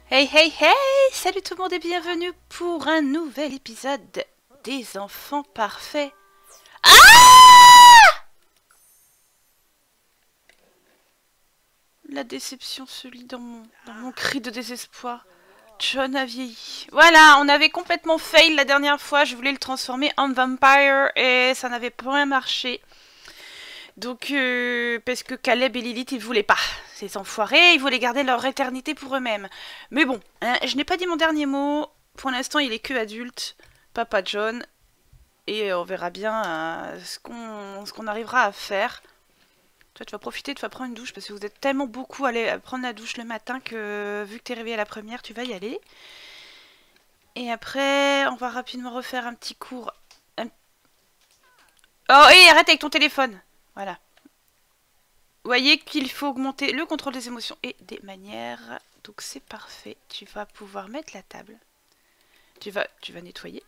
Hey hey hey! Salut tout le monde et bienvenue pour un nouvel épisode des enfants parfaits. La déception se lit dans mon cri de désespoir. John a vieilli. Voilà, on avait complètement fail la dernière fois. Je voulais le transformer en vampire et ça n'avait pas marché. Donc, parce que Caleb et Lilith, ils voulaient pas. Ces enfoirés, ils voulaient garder leur éternité pour eux-mêmes. Mais bon, hein, je n'ai pas dit mon dernier mot. Pour l'instant, il est que adulte. Papa John. Et on verra bien ce qu'on arrivera à faire. Toi, tu vas profiter, tu vas prendre une douche parce que vous êtes tellement beaucoup à aller prendre la douche le matin que vu que tu es réveillé à la première, tu vas y aller. Et après, on va rapidement refaire un petit cours. Oh, et arrête avec ton téléphone. Voilà. Vous voyez qu'il faut augmenter le contrôle des émotions et des manières. Donc c'est parfait. Tu vas pouvoir mettre la table. Tu vas nettoyer.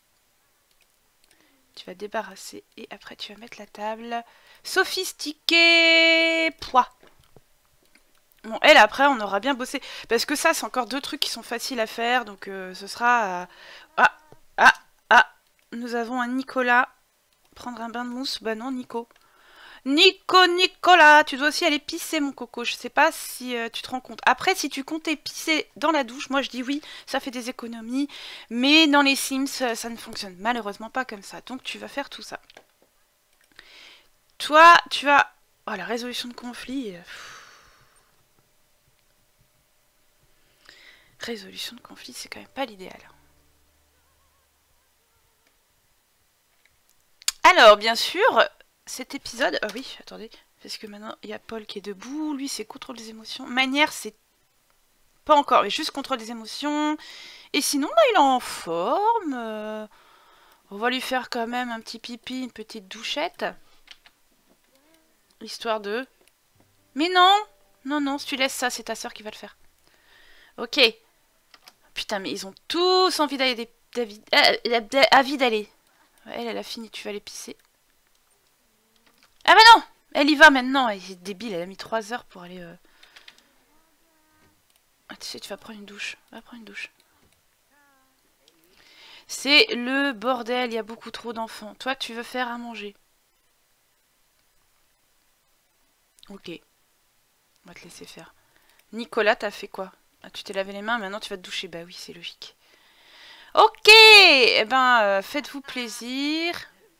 Tu vas débarrasser et après tu vas mettre la table. Sophistiqué poids. Bon, elle après on aura bien bossé. Parce que ça c'est encore deux trucs qui sont faciles à faire. Donc ce sera... Ah, ah, ah. Nous avons un Nicolas. Prendre un bain de mousse. Bah non Nico. Nicolas, tu dois aussi aller pisser mon coco. Je sais pas si tu te rends compte. Après, si tu comptais pisser dans la douche, moi je dis oui, ça fait des économies. Mais dans les Sims, ça ne fonctionne malheureusement pas comme ça. Donc tu vas faire tout ça. Toi, tu as... Oh, la résolution de conflit. Résolution de conflit, c'est quand même pas l'idéal. Alors, bien sûr, cet épisode... Ah oui, attendez. Parce que maintenant, il y a Paul qui est debout. Lui, c'est contrôle des émotions. Manière, c'est pas encore, mais juste contrôle des émotions. Et sinon, bah, il est en forme. On va lui faire quand même un petit pipi, une petite douchette. Histoire de... Mais non! Non, non, si tu laisses ça, c'est ta soeur qui va le faire. Ok. Putain, mais ils ont tous envie d'aller... Envie d'aller. Elle a fini, tu vas aller pisser. Ah bah non! Elle y va maintenant, elle est débile, elle a mis 3 heures pour aller... Ah, tu sais, tu vas prendre une douche. Va prendre une douche. C'est le bordel, il y a beaucoup trop d'enfants. Toi, tu veux faire à manger. Ok. On va te laisser faire. Nicolas, t'as fait quoi? Ah, tu t'es lavé les mains, maintenant tu vas te doucher. Bah oui, c'est logique. Ok. Eh ben, faites-vous plaisir.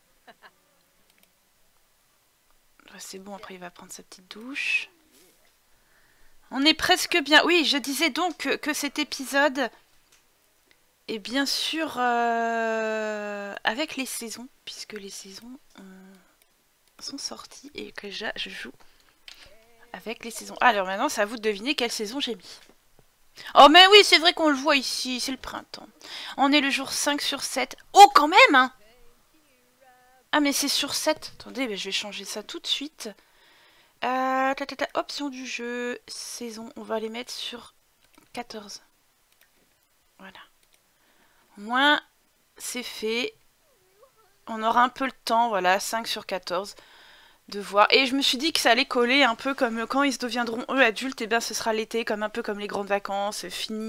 C'est bon, après il va prendre sa petite douche. On est presque bien. Oui, je disais donc que cet épisode est bien sûr avec les saisons, puisque les saisons sont sorties et que je joue avec les saisons. Alors maintenant, c'est à vous de deviner quelle saison j'ai mis. Oh mais oui, c'est vrai qu'on le voit ici, c'est le printemps. On est le jour 5 sur 7. Oh quand même hein. Ah mais c'est sur 7. Attendez, mais je vais changer ça tout de suite. Option du jeu, saison, on va les mettre sur 14. Voilà. Au moins, c'est fait. On aura un peu le temps, voilà, 5 sur 14, de voir. Et je me suis dit que ça allait coller un peu comme quand ils deviendront eux adultes, et bien ce sera l'été, comme un peu comme les grandes vacances,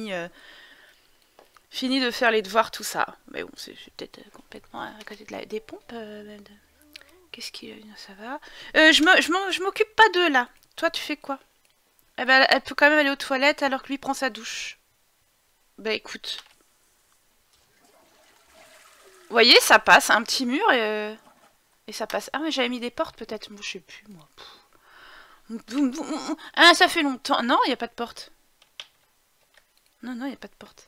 fini de faire les devoirs, tout ça. Mais bon, c'est peut-être complètement à côté des pompes. Qu'est-ce qui... ça va. Je m'occupe pas d'eux, là. Toi, tu fais quoi? Eh ben, elle peut quand même aller aux toilettes alors que lui prend sa douche. Bah écoute. Vous voyez, ça passe. Un petit mur et ça passe. Ah, mais j'avais mis des portes peut-être. Moi, je sais plus, moi. Ah, ça fait longtemps. Non, il n'y a pas de porte. Non, non, il n'y a pas de porte.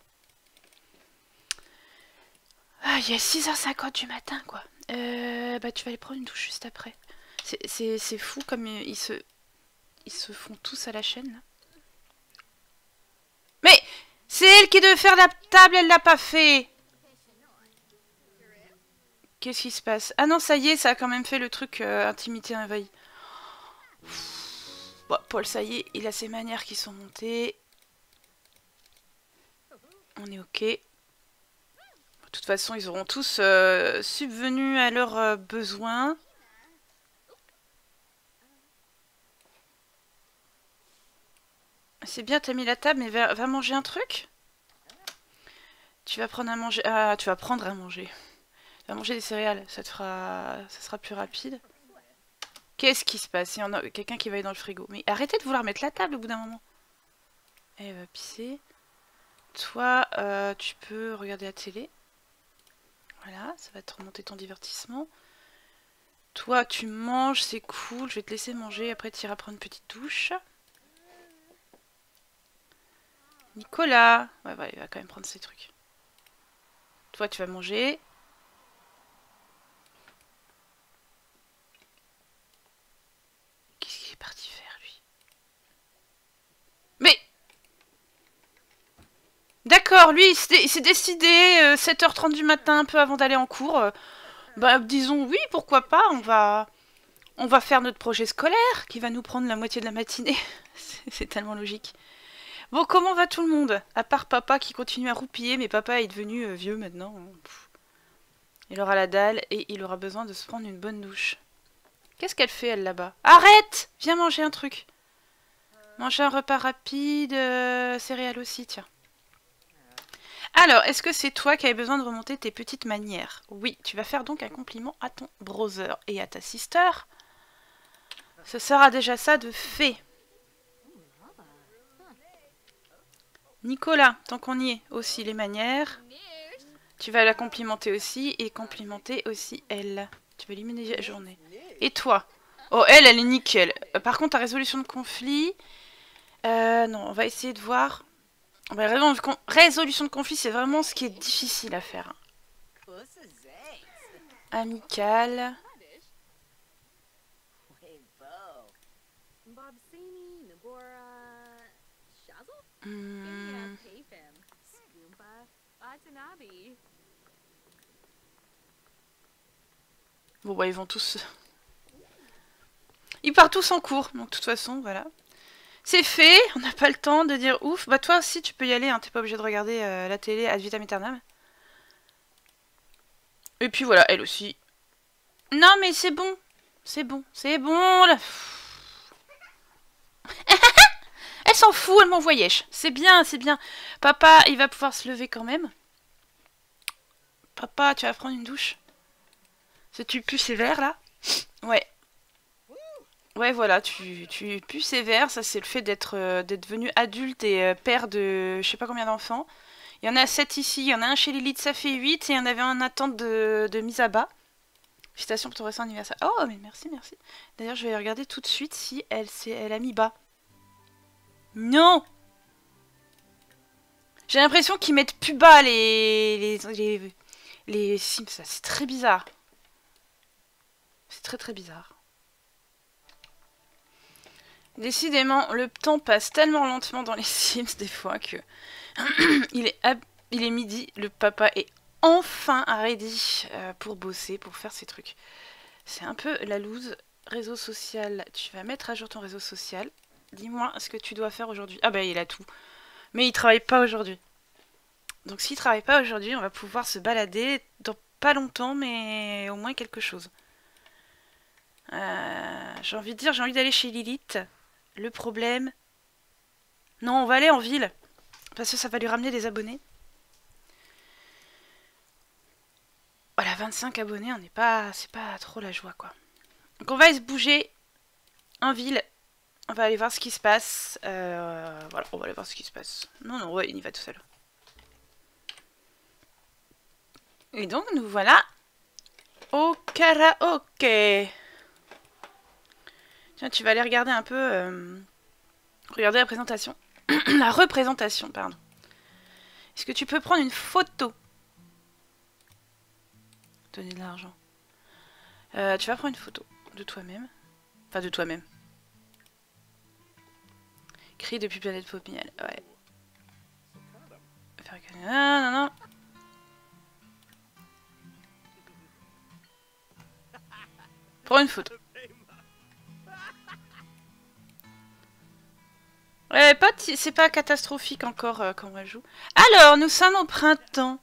Ah, il est 6h50 du matin, quoi. Bah, tu vas aller prendre une douche juste après. C'est fou comme ils se font tous à la chaîne, là. Mais c'est elle qui devait faire la table, elle l'a pas fait. Qu'est-ce qui se passe? Ah non, ça y est, ça a quand même fait le truc intimité envahie. Bon, Paul, ça y est, il a ses manières qui sont montées. On est ok. De toute façon, ils auront tous subvenu à leurs besoins. C'est bien, t'as mis la table, mais va manger un truc. Tu vas prendre à manger. Ah, tu vas prendre à manger. Tu vas manger des céréales, ça sera plus rapide. Qu'est-ce qui se passe? Il y en a quelqu'un qui va aller dans le frigo. Mais arrêtez de vouloir mettre la table au bout d'un moment. Elle va pisser. Toi, tu peux regarder la télé. Voilà, ça va te remonter ton divertissement. Toi, tu manges, c'est cool. Je vais te laisser manger. Après, tu iras prendre une petite douche. Nicolas. Ouais, il va quand même prendre ses trucs. Toi, tu vas manger. Qu'est-ce qu'il est parti faire, lui? Mais... D'accord, lui, il s'est décidé 7h30 du matin, un peu avant d'aller en cours. Bah, disons oui, pourquoi pas, on va faire notre projet scolaire, qui va nous prendre la moitié de la matinée. C'est tellement logique. Bon, comment va tout le monde? À part papa qui continue à roupiller, mais papa est devenu vieux maintenant. Pff. Il aura la dalle et il aura besoin de se prendre une bonne douche. Qu'est-ce qu'elle fait, elle, là-bas? Arrête! Viens manger un truc. Manger un repas rapide, céréales aussi, tiens. Alors, est-ce que c'est toi qui avais besoin de remonter tes petites manières? Oui, tu vas faire donc un compliment à ton brother et à ta sister. Ce sera déjà ça de fait. Nicolas, tant qu'on y est, aussi les manières. Tu vas la complimenter aussi et complimenter aussi elle. Tu vas éliminer la journée. Et toi? Oh, elle est nickel. Par contre, ta résolution de conflit... non, on va essayer de voir... Bah, résolution de conflit, c'est vraiment ce qui est difficile à faire. Amical. Bon, bah, ils vont tous... Ils partent tous en cours, donc de toute façon, voilà. C'est fait, on n'a pas le temps de dire ouf. Bah toi aussi tu peux y aller, hein. T'es pas obligé de regarder la télé ad vitam aeternam. Et puis voilà, elle aussi. Non mais c'est bon, c'est bon, c'est bon là. Elle s'en fout, elle m'envoyait. C'est bien, c'est bien. Papa, il va pouvoir se lever quand même. Papa, tu vas prendre une douche. C'est-tu plus sévère là? Ouais. Ouais, voilà, tu pues sévère, ça c'est le fait d'être devenu adulte et père de je sais pas combien d'enfants. Il y en a 7 ici, il y en a un chez Lilith, ça fait 8, et il y en avait un en attente de mise à bas. Félicitations pour ton récent anniversaire. Oh, mais merci, merci. D'ailleurs, je vais regarder tout de suite si elle a mis bas. Non! J'ai l'impression qu'ils mettent plus bas les Sims, ça c'est très bizarre. C'est très très bizarre. Décidément, le temps passe tellement lentement dans les Sims des fois que il est midi, le papa est enfin ready pour bosser, pour faire ses trucs. C'est un peu la loose. Réseau social, tu vas mettre à jour ton réseau social. Dis-moi ce que tu dois faire aujourd'hui. Ah bah il a tout. Mais il travaille pas aujourd'hui. Donc s'il travaille pas aujourd'hui, on va pouvoir se balader dans pas longtemps, mais au moins quelque chose. J'ai envie de dire, j'ai envie d'aller chez Lilith. Le problème... Non, on va aller en ville. Parce que ça va lui ramener des abonnés. Voilà, 25 abonnés, on n'est pas... c'est pas trop la joie, quoi. Donc on va se bouger en ville. On va aller voir ce qui se passe. Voilà, on va aller voir ce qui se passe. Non, ouais, il y va tout seul. Et donc, nous voilà au karaoké. Tiens, tu vas aller regarder un peu... regarder la présentation. La représentation, pardon. Est-ce que tu peux prendre une photo? Donner de l'argent. Tu vas prendre une photo de toi-même. Enfin, de toi-même. Cri depuis Planète Popignal. Ouais. Faire... Non, non, non. Prends une photo. Ouais, c'est pas catastrophique encore quand on joue. Alors, nous sommes au printemps.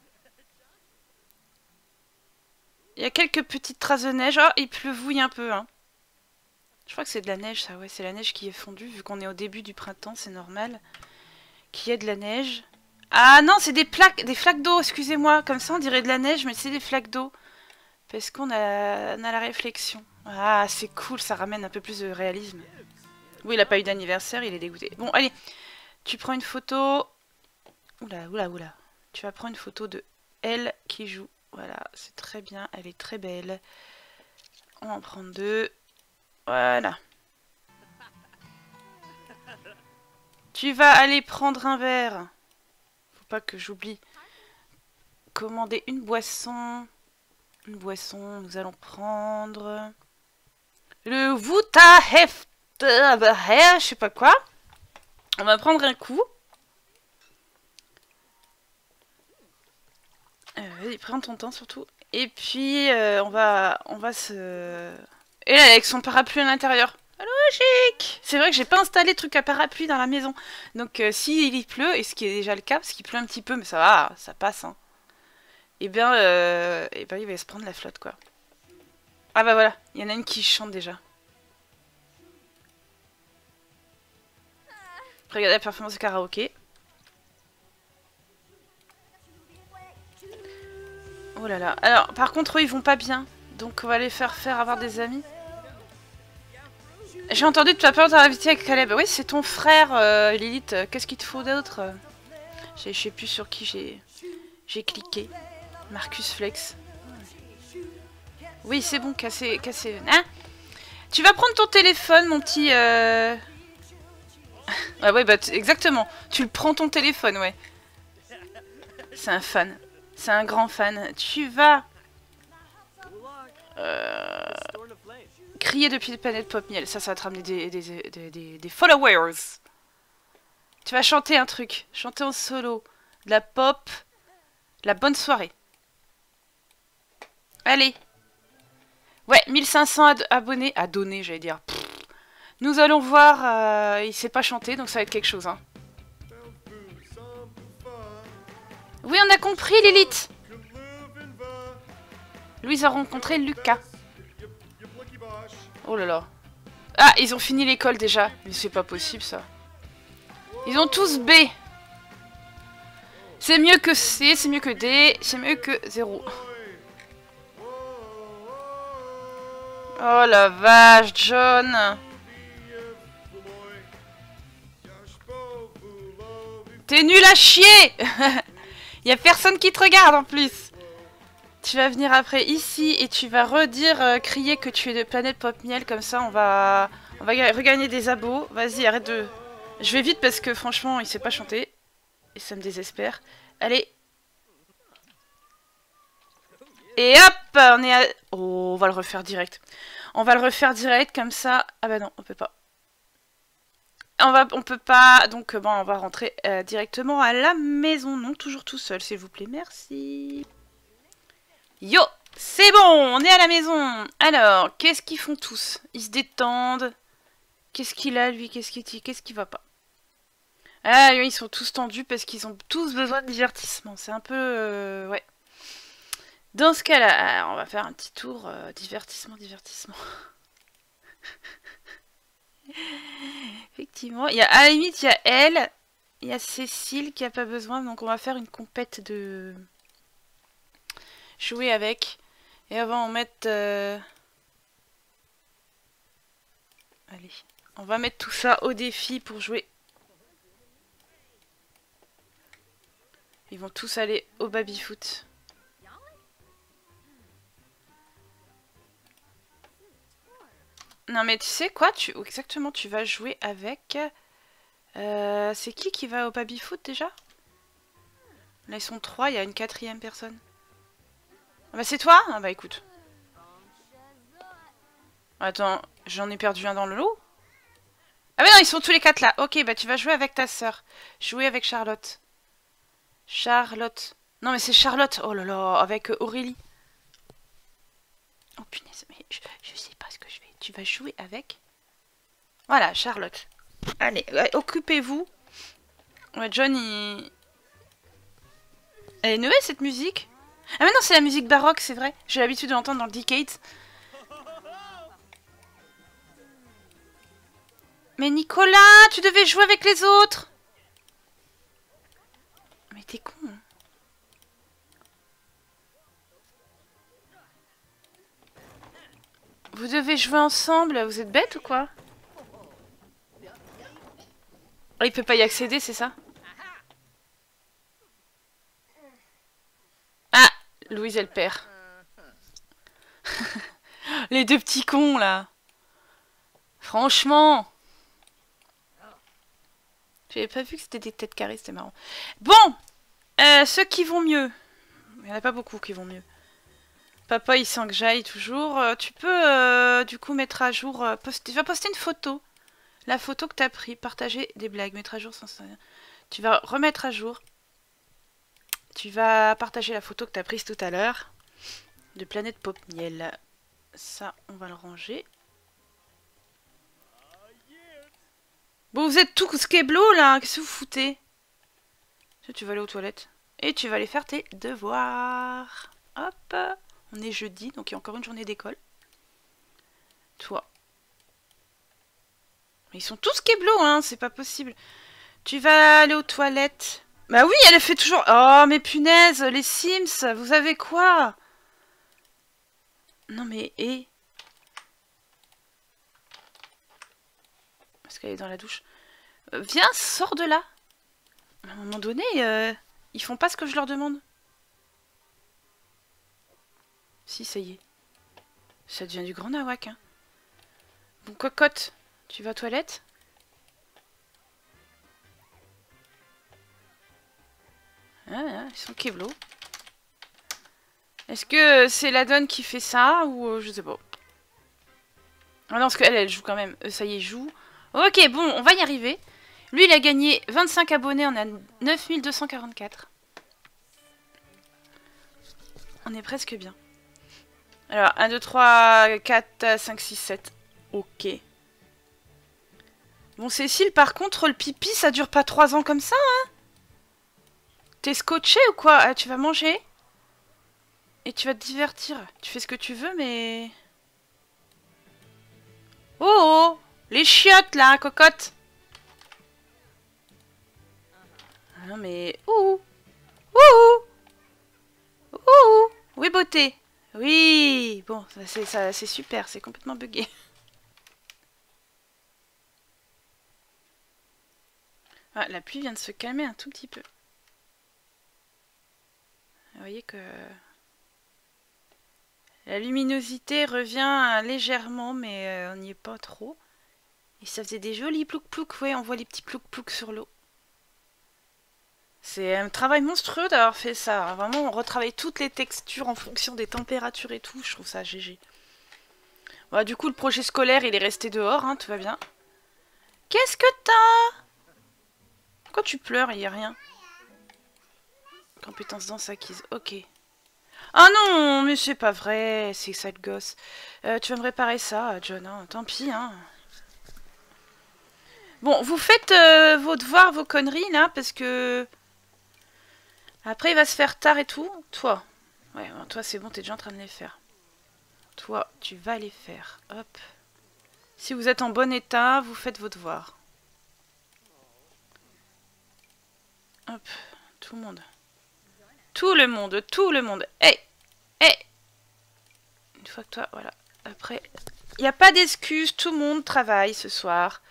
Il y a quelques petites traces de neige. Oh, il pleuvouille un peu. Hein. Je crois que c'est de la neige, ça, ouais, c'est la neige qui est fondue, vu qu'on est au début du printemps, c'est normal qu'il y ait de la neige. Ah non, c'est des flaques d'eau, excusez-moi, comme ça on dirait de la neige, mais c'est des flaques d'eau. Parce qu'on a la réflexion. Ah, c'est cool, ça ramène un peu plus de réalisme. Oui, il a pas eu d'anniversaire, il est dégoûté. Bon, allez, tu prends une photo... Oula, oula, oula. Tu vas prendre une photo de elle qui joue. Voilà, c'est très bien, elle est très belle. On va en prendre 2. Voilà. Tu vas aller prendre un verre. Faut pas que j'oublie. Commander une boisson. Une boisson, nous allons prendre... Le Wuta Heft... je sais pas quoi. On va prendre un coup. Vas-y, prends ton temps surtout. Et puis, on va se... Et là, avec son parapluie à l'intérieur. Logique. C'est vrai que j'ai pas installé de truc à parapluie dans la maison. Donc, s'il y pleut, et ce qui est déjà le cas, parce qu'il pleut un petit peu, mais ça va, ça passe, hein. Et bien, il va se prendre la flotte, quoi. Ah bah voilà, il y en a une qui chante déjà. Regardez la performance de karaoké. Oh là là. Alors, par contre, eux, ils vont pas bien. Donc, on va les faire avoir des amis. J'ai entendu que tu as peur de t'inviter avec Caleb. Oui, c'est ton frère, Lilith. Qu'est-ce qu'il te faut d'autre? Je sais plus sur qui j'ai cliqué. Marcus Flex. Oui, c'est bon, cassé. Hein? Tu vas prendre ton téléphone, mon petit... Ah ouais, bah exactement. Tu le prends ton téléphone, ouais. C'est un fan. C'est un grand fan. Tu vas... crier depuis les planètes Pop Miel. Ça va te ramener des followers. Tu vas chanter un truc. Chanter en solo. De la pop. La bonne soirée. Allez. Ouais, 1500 abonnés. À donner, j'allais dire. Pff. Nous allons voir. Il sait pas chanter, donc ça va être quelque chose. Hein. Oui, on a compris, Lilith. Louise a rencontré Lucas. Oh là là. Ah, ils ont fini l'école déjà. Mais c'est pas possible, ça. Ils ont tous B. C'est mieux que C, c'est mieux que D, c'est mieux que 0. Oh la vache, John. T'es nul à chier. Y a personne qui te regarde en plus. Tu vas venir après ici et tu vas redire, crier que tu es de Planète Pop Miel, comme ça on va regagner des abos. Vas-y, arrête de... Je vais vite parce que franchement il sait pas chanter. Et ça me désespère. Allez. Et hop, on est à... Oh, on va le refaire direct. On va le refaire direct comme ça. Ah bah non, on peut pas. On peut pas, donc bon, on va rentrer directement à la maison. Non, toujours tout seul, s'il vous plaît, merci. Yo, c'est bon, on est à la maison. Alors, qu'est-ce qu'ils font tous? Ils se détendent. Qu'est-ce qu'il a, lui? Qu'est-ce qu'il va pas? Ah, oui, ils sont tous tendus parce qu'ils ont tous besoin de divertissement. C'est un peu... ouais. Dans ce cas-là, on va faire un petit tour divertissement. Effectivement, il y a, à la limite, il y a elle, il y a Cécile qui a pas besoin, donc on va faire une compète de jouer avec. Et avant, on mettre... Allez, on va mettre tout ça au défi pour jouer. Ils vont tous aller au baby-foot. Non mais tu sais quoi, exactement, tu vas jouer avec... c'est qui va au baby-foot déjà? Là ils sont 3, il y a une 4e personne. Ah bah c'est toi? Ah bah écoute. Attends, j'en ai perdu un dans le lot? Ah bah non, ils sont tous les 4 là. Ok, bah tu vas jouer avec ta sœur. Jouer avec Charlotte. Charlotte. Non mais c'est Charlotte. Oh là là, avec Aurélie. Oh punaise, mais je sais pas ce que je vais... Tu vas jouer avec... Voilà, Charlotte. Allez, occupez-vous. Ouais, John, il... Elle est nouvelle, cette musique? Ah mais non, c'est la musique baroque, c'est vrai. J'ai l'habitude de l'entendre dans le Decade. Mais Nicolas, tu devais jouer avec les autres. Mais t'es con. Hein. Vous devez jouer ensemble, vous êtes bête ou quoi? Oh, il peut pas y accéder, c'est ça? Ah, Louise, elle perd. Les deux petits cons, là. Franchement. J'avais pas vu que c'était des têtes carrées, c'était marrant. Bon, ceux qui vont mieux. Il y en a pas beaucoup qui vont mieux. Papa, il sent que j'aille toujours. Tu peux, du coup, mettre à jour... tu vas poster une photo. La photo que t'as pris. Partager des blagues. Mettre à jour sans... Tu vas remettre à jour. Tu vas partager la photo que t'as prise tout à l'heure. De Planète Pop Miel. Ça, on va le ranger. Bon, vous êtes tous skéblo, là. Qu'est-ce que vous foutez? Tu vas aller aux toilettes. Et tu vas aller faire tes devoirs. Hop. On est jeudi, donc il y a encore une journée d'école. Toi. Ils sont tous keblo, hein, c'est pas possible. Tu vas aller aux toilettes. Bah oui, elle fait toujours... Oh, mais punaise, les Sims, vous avez quoi? Non mais, Parce qu'elle est dans la douche. Viens, sors de là. À un moment donné, ils font pas ce que je leur demande. Si, ça y est. Ça devient du grand nawak, hein. Bon, cocotte, tu vas aux toilettes? Ah, ils sont keblo. Est-ce que c'est la donne qui fait ça ou je sais pas. Ah non, parce qu'elle, elle joue quand même. Ça y est, joue. Ok, bon, on va y arriver. Lui, il a gagné 25 abonnés, on a 9244. On est presque bien. Alors, 1, 2, 3, 4, 5, 6, 7. Ok. Bon, Cécile, par contre, le pipi, ça dure pas 3 ans comme ça, hein? T'es scotché ou quoi? Ah, tu vas manger et tu vas te divertir. Tu fais ce que tu veux, mais... Oh, oh, les chiottes, là, cocotte. Non, mais... Ouh. Ouh. Ouh. Oui, beauté. Oui. Bon, ça, c'est super, c'est complètement bugué. Ah, la pluie vient de se calmer un tout petit peu. Vous voyez que... La luminosité revient légèrement, mais on n'y est pas trop. Et ça faisait des jolis plouc-plouc. Ouais, on voit les petits plouc-plouc sur l'eau. C'est un travail monstrueux d'avoir fait ça. Vraiment, on retravaille toutes les textures en fonction des températures et tout. Je trouve ça GG. Bon, du coup, le projet scolaire, il est resté dehors, hein, tout va bien. Qu'est-ce que t'as? Pourquoi tu pleures? Il n'y a rien. Compétence danse acquise. Ok. Ah non, mais c'est pas vrai, c'est ça le gosse. Tu vas me réparer ça, John, hein. Tant pis, hein. Bon, vous faites vos devoirs, vos conneries, là, parce que... Après, il va se faire tard et tout. Toi. Ouais, bon, toi, c'est bon, t'es déjà en train de les faire. Toi, tu vas les faire. Hop. Si vous êtes en bon état, vous faites vos devoirs. Hop, tout le monde. Tout le monde, tout le monde. Hey, hey. Une fois que toi, voilà. Après, il n'y a pas d'excuses, tout le monde travaille ce soir.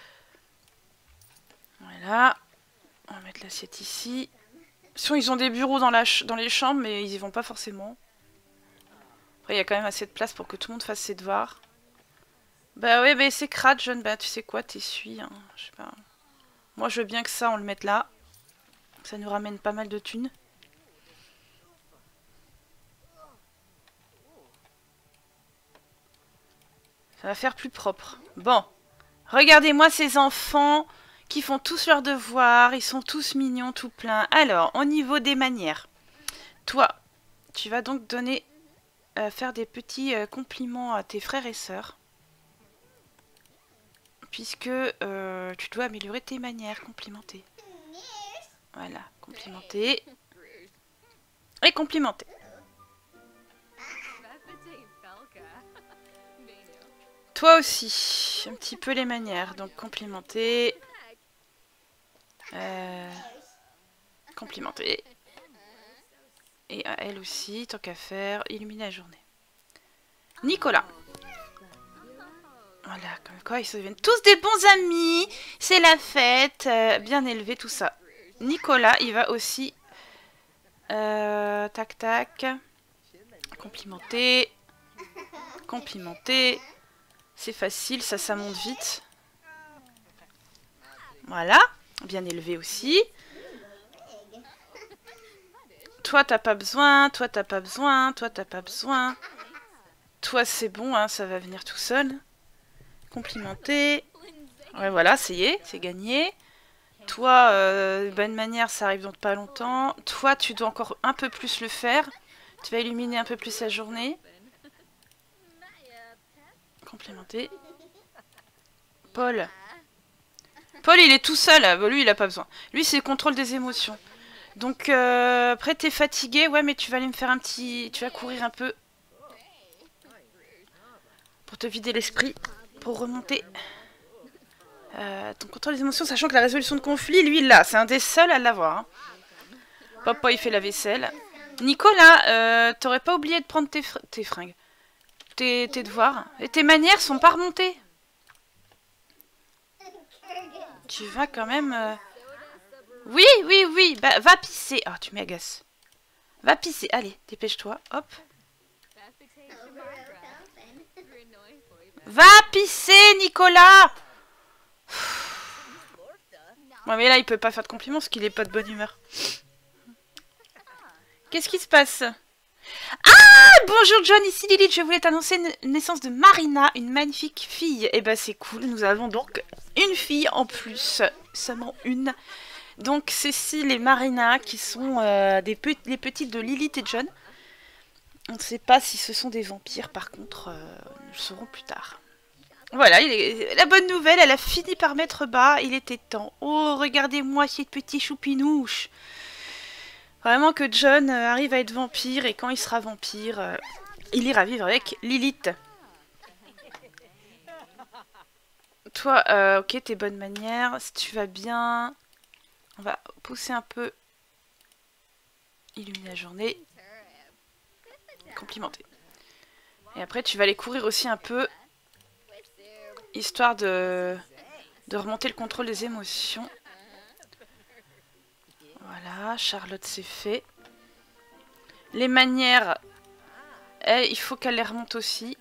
Voilà. On va mettre l'assiette ici. Sinon, ils ont des bureaux dans les chambres, mais ils y vont pas forcément. Après, il y a quand même assez de place pour que tout le monde fasse ses devoirs. Bah ouais, bah c'est crade, John. Bah tu sais quoi, t'essuies, hein. Je sais pas. Moi, je veux bien que ça, on le mette là. Ça nous ramène pas mal de thunes. Ça va faire plus propre. Bon. Regardez-moi ces enfants qui font tous leurs devoirs. Ils sont tous mignons, tout pleins. Alors, au niveau des manières. Toi, tu vas donc donner... faire des petits compliments à tes frères et sœurs. Puisque tu dois améliorer tes manières. Complimenter. Voilà, complimenter. Et complimenter. Toi aussi. un petit peu les manières. Donc complimenter. Complimenter. Et à elle aussi, tant qu'à faire, illuminer la journée. Nicolas. Voilà, comme quoi ils se deviennent tous des bons amis. C'est la fête, bien élevé, tout ça. Nicolas, il va aussi... tac, tac. Complimenter. Complimenter. C'est facile, ça monte vite. Voilà, bien élevé aussi. Toi, t'as pas besoin, toi, t'as pas besoin, toi, t'as pas besoin. Toi, c'est bon, hein, ça va venir tout seul. Complimenter. Ouais, voilà, ça y est, c'est gagné. Toi, bonne manière, ça arrive dans pas longtemps. Toi, tu dois encore un peu plus le faire. Tu vas illuminer un peu plus la journée. Complimenter. Paul. Paul, il est tout seul. Bah, lui, il a pas besoin. Lui, c'est le contrôle des émotions. Donc, après, t'es fatigué. Ouais, mais tu vas aller me faire un petit... Tu vas courir un peu. Pour te vider l'esprit. Pour remonter. Ton contrôle des émotions, sachant que la résolution de conflit, lui, il l'a. C'est un des seuls à l'avoir. Hein. Papa, il fait la vaisselle. Nicolas, t'aurais pas oublié de prendre tes fringues. Tes devoirs. Et tes manières sont pas remontées. Tu vas quand même... Oui, oui, oui. Bah, va pisser. Ah, tu m'agaces. Va pisser. Allez, dépêche-toi. Hop. Va pisser, Nicolas. Ouais, mais là, il peut pas faire de compliments parce qu'il est pas de bonne humeur. Qu'est-ce qui se passe? Ah, bonjour John, ici Lilith. Je voulais t'annoncer la naissance de Marina, une magnifique fille. Et bah, c'est cool. Nous avons donc une fille en plus. Seulement une. Donc, Cécile et Marina qui sont les petites de Lilith et John. On ne sait pas si ce sont des vampires, par contre, nous le saurons plus tard. Voilà, la bonne nouvelle, elle a fini par mettre bas, il était temps. Oh, regardez-moi ces petits choupinouches. Vraiment que John arrive à être vampire, et quand il sera vampire, il ira vivre avec Lilith. Toi, ok, tes bonnes manières, si tu vas bien... On va pousser un peu... Illuminer la journée. Complimenter. Et après, tu vas aller courir aussi un peu... Histoire de remonter le contrôle des émotions. Voilà, Charlotte c'est fait. Les manières, il faut qu'elle les remonte aussi.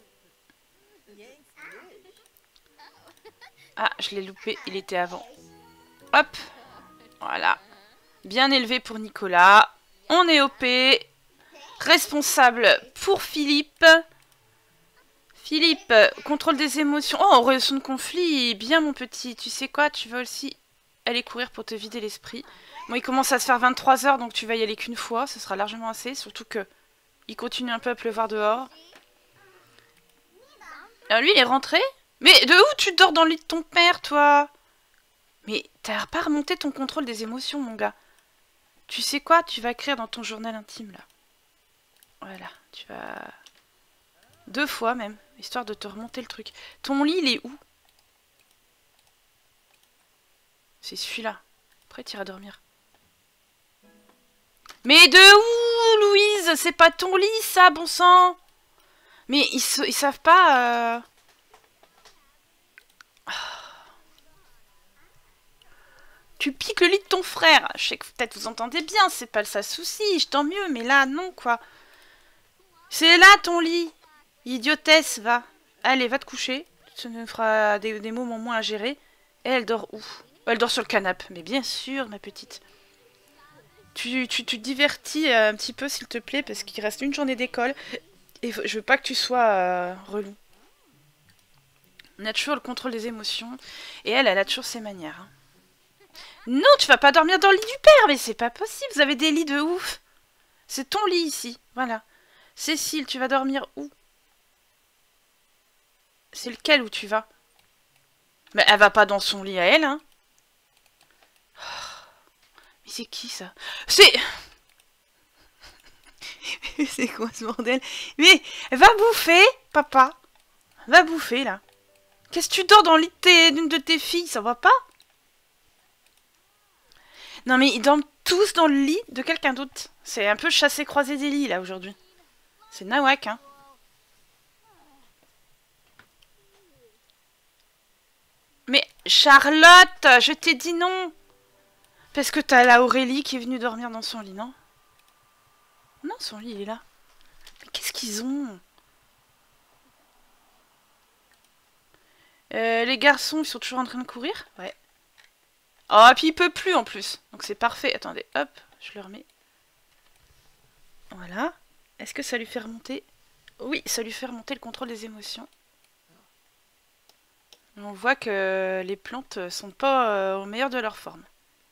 Ah, je l'ai loupé, il était avant. Hop, voilà. Bien élevé pour Nicolas. On est OP. Responsable pour Philippe. Philippe, contrôle des émotions. Oh, résolution de conflit, bien mon petit. Tu sais quoi, tu vas aussi aller courir pour te vider l'esprit. Bon, il commence à se faire 23 h, donc tu vas y aller qu'une fois. Ce sera largement assez, surtout que il continue un peu à pleuvoir dehors. Alors lui, il est rentré? Mais de où tu dors dans le lit de ton père, toi? Mais t'as pas remonté ton contrôle des émotions, mon gars. Tu sais quoi, tu vas écrire dans ton journal intime, là. Voilà, tu vas... 2 fois même, histoire de te remonter le truc. Ton lit, il est où? C'est celui-là. Après, tu iras dormir. Mais de où, Louise? C'est pas ton lit, ça, bon sang. Mais ils savent pas... Tu piques le lit de ton frère. Je sais que peut-être vous entendez bien, c'est pas ça souci, tant mieux, mais là, non, quoi. C'est là, ton lit. Idiotesse, va. Allez, va te coucher. Ça nous fera des moments moins à gérer. Et elle dort où? Elle dort sur le canapé. Mais bien sûr, ma petite. Tu te divertis un petit peu, s'il te plaît, parce qu'il reste une journée d'école. Et je veux pas que tu sois relou. On a toujours le contrôle des émotions. Et elle a toujours ses manières. Hein. Non, tu vas pas dormir dans le lit du père, mais c'est pas possible. Vous avez des lits de ouf. C'est ton lit ici. Voilà. Cécile, tu vas dormir où? C'est lequel où tu vas? Mais elle va pas dans son lit à elle, hein. Mais c'est qui ça? C'est... c'est quoi ce bordel? Mais va bouffer, papa. Va bouffer, là. Qu'est-ce que tu dors dans le lit d'une de tes filles? Ça va pas? Non mais ils dorment tous dans le lit de quelqu'un d'autre. C'est un peu chassé-croisé des lits là aujourd'hui. C'est nawak, hein. Mais Charlotte, je t'ai dit non. Parce que t'as la Aurélie qui est venue dormir dans son lit, non? Non, son lit il est là. Mais qu'est-ce qu'ils ont? Les garçons, ils sont toujours en train de courir? Ouais. Oh, et puis il peut plus en plus. Donc c'est parfait. Attendez, hop, je le remets. Voilà. Est-ce que ça lui fait remonter? Oui, ça lui fait remonter le contrôle des émotions. On voit que les plantes sont pas au meilleur de leur forme.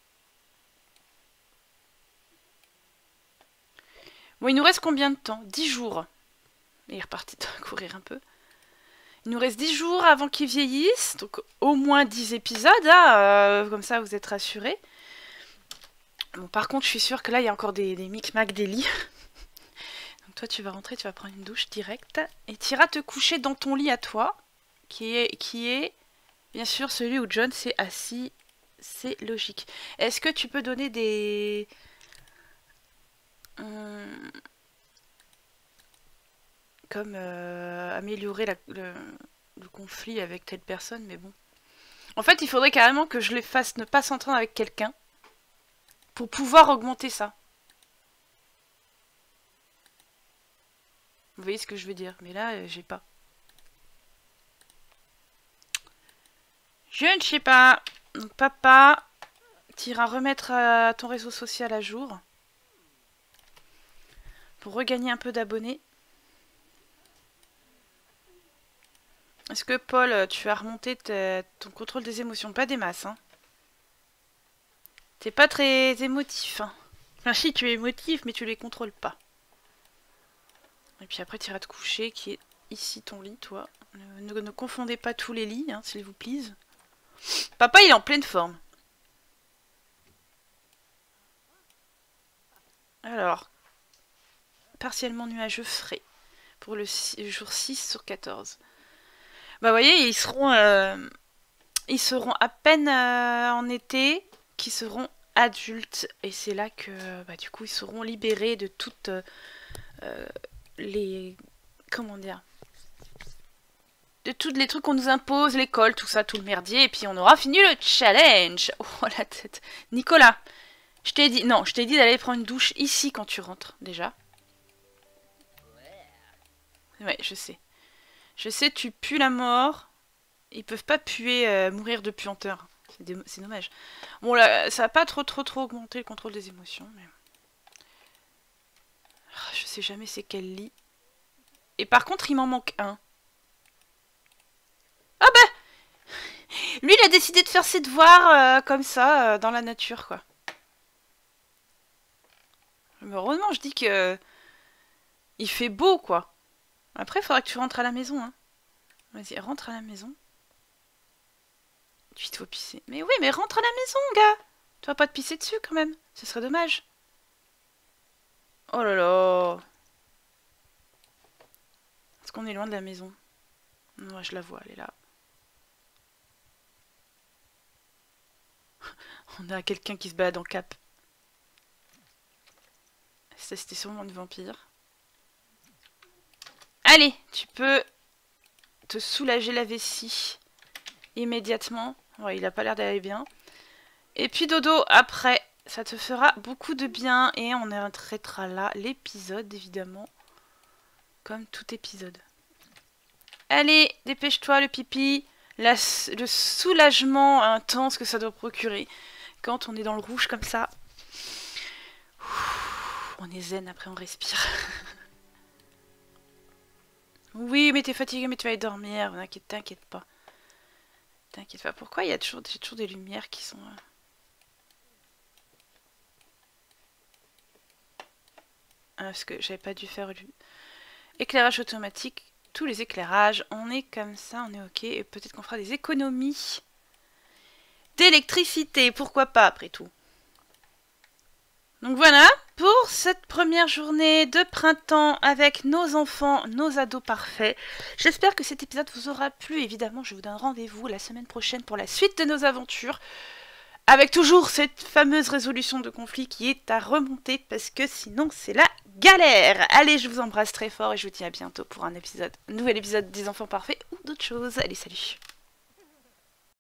Bon, il nous reste combien de temps? 10 jours. Il est reparti de courir un peu. Il nous reste 10 jours avant qu'ils vieillissent. Donc au moins 10 épisodes. Hein, comme ça, vous êtes rassurés. Bon, par contre, je suis sûre que là, il y a encore des micmacs des lits. Donc toi, tu vas rentrer, tu vas prendre une douche directe. Et tu iras te coucher dans ton lit à toi. Qui est bien sûr celui où John s'est assis. C'est logique. Est-ce que tu peux donner des... comme améliorer le conflit avec telle personne, mais bon. En fait, il faudrait carrément que je les fasse ne pas s'entendre avec quelqu'un pour pouvoir augmenter ça. Vous voyez ce que je veux dire? Mais là, j'ai pas. Je ne sais pas. Donc papa, tu iras remettre ton réseau social à jour pour regagner un peu d'abonnés. Est-ce que Paul, tu as remonté ton contrôle des émotions? Pas des masses, hein. T'es pas très émotif, hein. Enfin si, tu es émotif, mais tu les contrôles pas. Et puis après, tu iras te coucher, qui est ici ton lit, toi. Ne confondez pas tous les lits, hein, s'il vous plaît. Papa, il est en pleine forme. Alors, partiellement nuageux frais pour le jour 6 sur 14. Bah, vous voyez, ils seront à peine en été, qui seront adultes. Et c'est là que, bah, du coup, ils seront libérés de toutes les... Comment dire? De tous les trucs qu'on nous impose, l'école, tout ça, tout le merdier. Et puis on aura fini le challenge. Oh, la tête. Nicolas, je t'ai dit... Non, je t'ai dit d'aller prendre une douche ici quand tu rentres, déjà. Ouais, je sais. Je sais, tu pues la mort. Ils peuvent pas puer, mourir de puanteur. C'est dommage. Bon, là, ça va pas trop augmenté le contrôle des émotions. Mais... Oh, je sais jamais c'est quel lit. Et par contre, il m'en manque un. Ah bah! Lui, il a décidé de faire ses devoirs comme ça, dans la nature, quoi. Mais heureusement, je dis que... Il fait beau, quoi. Après, il faudra que tu rentres à la maison, hein. Vas-y, rentre à la maison. Tu te faut pisser. Mais oui, mais rentre à la maison, gars! Tu vas pas te pisser dessus, quand même. Ce serait dommage. Oh là là! Est-ce qu'on est loin de la maison? Moi, je la vois, elle est là. On a quelqu'un qui se balade en cape. C'était sûrement une vampire. Allez, tu peux te soulager la vessie immédiatement. Ouais, il a pas l'air d'aller bien. Et puis dodo après, ça te fera beaucoup de bien. Et on arrêtera là l'épisode, évidemment. Comme tout épisode. Allez, dépêche-toi le pipi. Le soulagement intense que ça doit procurer. Quand on est dans le rouge comme ça. On est zen, après on respire. Oui, mais t'es fatigué, mais tu vas aller dormir. T'inquiète pas. T'inquiète pas. Pourquoi il y a toujours des lumières qui sont... Ah, parce que j'avais pas dû faire éclairage automatique. Tous les éclairages, on est comme ça, on est ok. Et peut-être qu'on fera des économies d'électricité. Pourquoi pas, après tout. Donc voilà, pour cette première journée de printemps avec nos enfants, nos ados parfaits. J'espère que cet épisode vous aura plu. Évidemment, je vous donne rendez-vous la semaine prochaine pour la suite de nos aventures. Avec toujours cette fameuse résolution de conflit qui est à remonter parce que sinon c'est la galère. Allez, je vous embrasse très fort et je vous dis à bientôt pour un nouvel épisode des enfants parfaits ou d'autres choses. Allez, salut!